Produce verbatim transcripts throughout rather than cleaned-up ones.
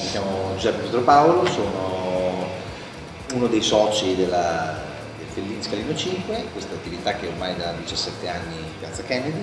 mi chiamo Giuseppe Pietropaolo, sono uno dei soci della, del Fellini Scalino cinque, questa attività che ormai da diciassette anni in Piazza Kennedy.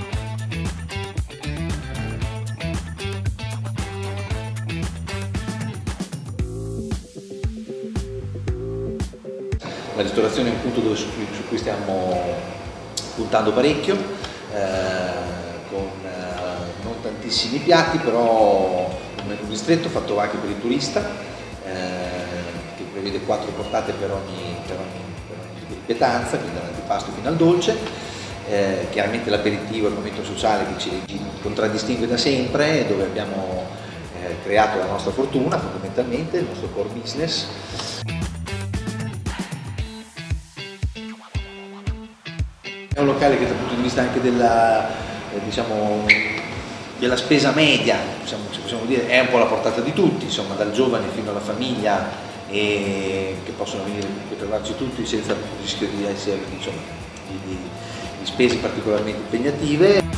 La ristorazione è un punto dove, su, cui, su cui stiamo puntando parecchio, eh, con eh, non tantissimi piatti, però un menù ristretto fatto anche per il turista, eh, che prevede quattro portate per ogni, per ogni, per ogni pietanza, quindi dall'antipasto fino al dolce. Eh, chiaramente l'aperitivo è il momento sociale che ci contraddistingue da sempre, dove abbiamo eh, creato la nostra fortuna, fondamentalmente, il nostro core business. È un locale che dal punto di vista anche della, eh, diciamo, della spesa media, possiamo, possiamo dire, è un po' alla portata di tutti, insomma, dal giovane fino alla famiglia, e che possono venire a trovarci tutti senza il rischio di essere, insomma, di, di, di spese particolarmente impegnative.